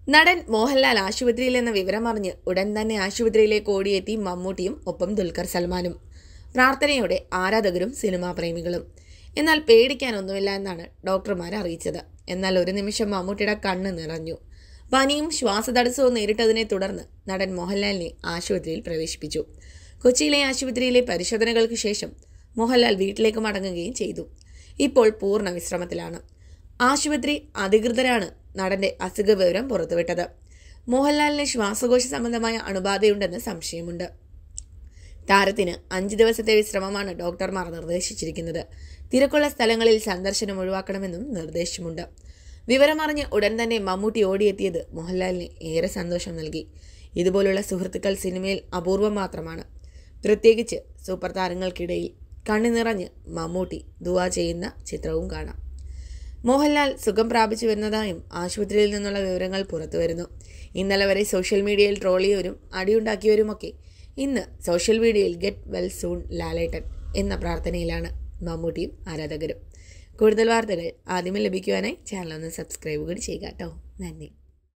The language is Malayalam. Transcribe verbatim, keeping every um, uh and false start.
നടൻ മോഹൻലാൽ ആശുപത്രിയിലെന്ന വിവരമറിഞ്ഞ് ഉടൻ തന്നെ ആശുപത്രിയിലേക്ക് ഓടിയെത്തി മമ്മൂട്ടിയും ഒപ്പം ദുൽഖർ സൽമാനും. പ്രാർത്ഥനയോടെ ആരാധകരും സിനിമാ പ്രേമികളും. എന്നാൽ പേടിക്കാനൊന്നുമില്ല എന്നാണ് ഡോക്ടർമാർ അറിയിച്ചത്. എന്നാൽ ഒരു നിമിഷം മമ്മൂട്ടിയുടെ കണ്ണ് നിറഞ്ഞു. പനിയും ശ്വാസതടസ്സവും നേരിട്ടതിനെ തുടർന്ന് നടൻ മോഹൻലാലിനെ ആശുപത്രിയിൽ പ്രവേശിപ്പിച്ചു. കൊച്ചിയിലെ ആശുപത്രിയിലെ പരിശോധനകൾക്ക് ശേഷം മോഹൻലാൽ വീട്ടിലേക്ക് മടങ്ങുകയും ചെയ്തു. ഇപ്പോൾ പൂർണ്ണ വിശ്രമത്തിലാണ്. ആശുപത്രി അധികൃതരാണ് നടന്റെ അസുഖ വിവരം പുറത്തുവിട്ടത്. മോഹൻലാലിന് ശ്വാസകോശ സംബന്ധമായ അണുബാധയുണ്ടെന്ന് സംശയമുണ്ട്. താരത്തിന് അഞ്ച് ദിവസത്തെ വിശ്രമമാണ് ഡോക്ടർമാർ നിർദ്ദേശിച്ചിരിക്കുന്നത്. തിരക്കുള്ള സ്ഥലങ്ങളിൽ സന്ദർശനം ഒഴിവാക്കണമെന്നും നിർദ്ദേശമുണ്ട്. വിവരമറിഞ്ഞ് ഉടൻ തന്നെ മമ്മൂട്ടി ഓടിയെത്തിയത് മോഹൻലാലിന് ഏറെ സന്തോഷം നൽകി. ഇതുപോലുള്ള സുഹൃത്തുക്കൾ സിനിമയിൽ അപൂർവം മാത്രമാണ്. പ്രത്യേകിച്ച് സൂപ്പർ താരങ്ങൾക്കിടയിൽ കണ്ണുനിറഞ്ഞ് മമ്മൂട്ടി ദുആ ചെയ്യുന്ന ചിത്രവും കാണാം. മോഹൻലാൽ സുഖം പ്രാപിച്ചു വരുന്നതായും ആശുപത്രിയിൽ നിന്നുള്ള വിവരങ്ങൾ പുറത്തുവരുന്നു. ഇന്നലെ വരെ സോഷ്യൽ മീഡിയയിൽ ട്രോളിയവരും അടിയുണ്ടാക്കിയവരുമൊക്കെ ഇന്ന് സോഷ്യൽ മീഡിയയിൽ ഗെറ്റ് വെൽ സൂൺ ലാലേട്ടൻ എന്ന പ്രാർത്ഥനയിലാണ് മമ്മൂട്ടിയും ആരാധകരും. കൂടുതൽ വാർത്തകൾ ആദ്യമേ ലഭിക്കുവാനായി ചാനൽ ഒന്ന് സബ്സ്ക്രൈബ് കൂടി ചെയ്യുക കേട്ടോ. നന്ദി.